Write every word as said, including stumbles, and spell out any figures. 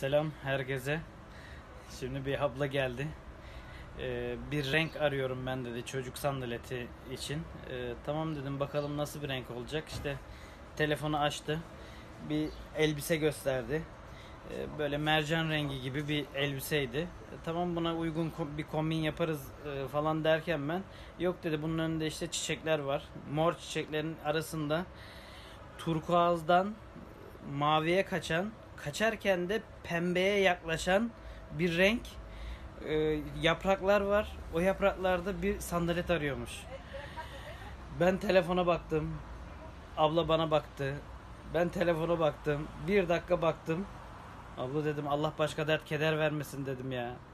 Selam herkese. Şimdi bir abla geldi. Ee, bir renk arıyorum ben dedi çocuk sandaleti için. Ee, tamam dedim, bakalım nasıl bir renk olacak. İşte telefonu açtı. Bir elbise gösterdi. Ee, böyle mercan rengi gibi bir elbiseydi. Ee, tamam, buna uygun ko- bir kombin yaparız e, falan derken ben, yok dedi, bunun önünde işte çiçekler var. Mor çiçeklerin arasında turkuazdan maviye kaçan, kaçarken de pembeye yaklaşan bir renk e, yapraklar var. O yapraklarda bir sandalet arıyormuş. Ben telefona baktım. Abla bana baktı. Ben telefona baktım. Bir dakika baktım. Abla dedim, Allah başka dert keder vermesin dedim ya.